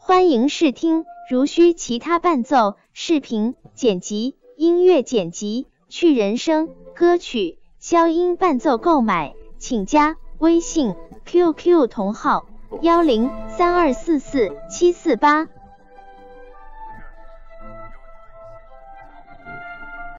欢迎试听如需其他伴奏、视频剪辑、音乐剪辑、去人声、歌曲、消音伴奏购买，请加微信 QQ 同号1032447748。